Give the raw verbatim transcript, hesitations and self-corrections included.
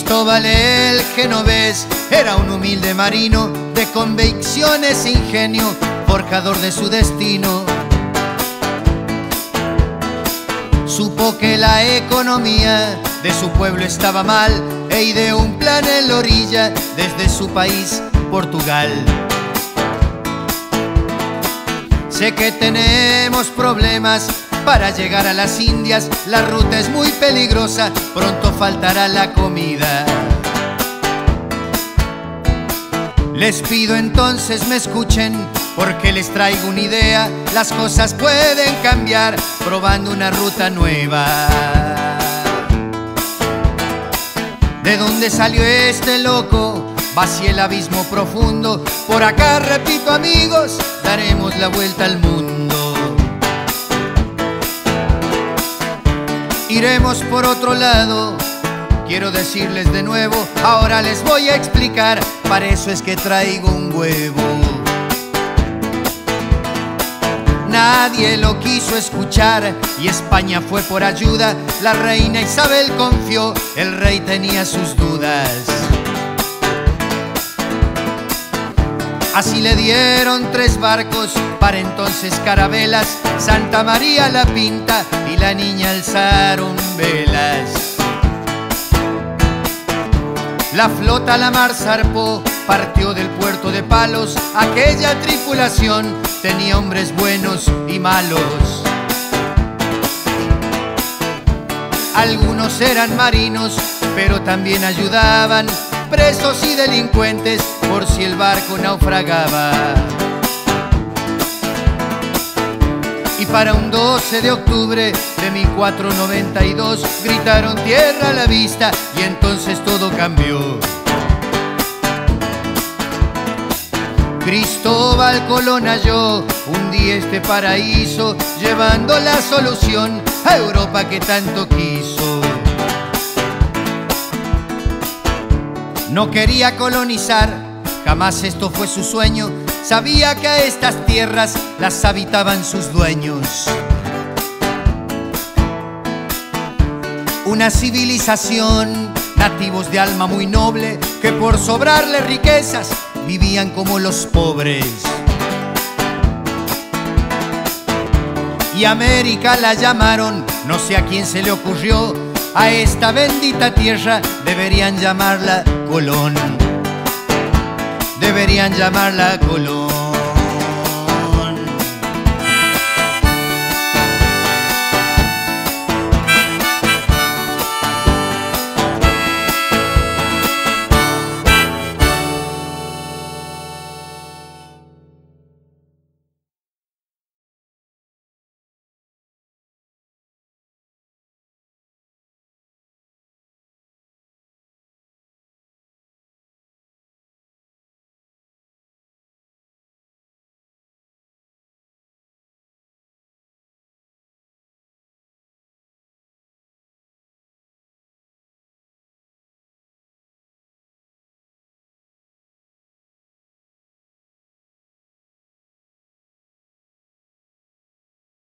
Cristóbal el genovés era un humilde marino de convicciones e ingenio, forjador de su destino. Supo que la economía de su pueblo estaba mal e ideó un plan en la orilla desde su país, Portugal. Sé que tenemos problemas para llegar a las Indias, la ruta es muy peligrosa, pronto faltará la comida. Les pido entonces me escuchen, porque les traigo una idea, las cosas pueden cambiar probando una ruta nueva. ¿De dónde salió este loco? Va hacia el abismo profundo. Por acá, repito amigos, daremos la vuelta al mundo. Iremos por otro lado, quiero decirles de nuevo, ahora les voy a explicar, para eso es que traigo un huevo. Nadie lo quiso escuchar y España fue por ayuda. La reina Isabel confió, el rey tenía sus dudas. Así le dieron tres barcos, para entonces carabelas, Santa María la Pinta y la Niña alzaron velas. La flota a la mar zarpó, partió del puerto de Palos. Aquella tripulación tenía hombres buenos y malos. Algunos eran marinos, pero también ayudaban presos y delincuentes por si el barco naufragaba. Y para un doce de octubre de mil cuatrocientos noventa y dos gritaron tierra a la vista y entonces todo cambió. Cristóbal Colón halló un día este paraíso, llevando la solución a Europa que tanto quiso. No quería colonizar, jamás esto fue su sueño. Sabía que a estas tierras las habitaban sus dueños. Una civilización, nativos de alma muy noble, que por sobrarle riquezas vivían como los pobres. Y América la llamaron, no sé a quién se le ocurrió, a esta bendita tierra deberían llamarla Colón. Deberían llamarla Colón.